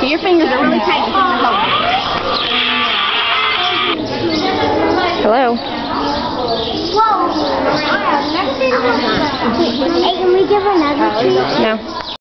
your fingers are really tight. Hello. Whoa! Hey, can we give another treat? No.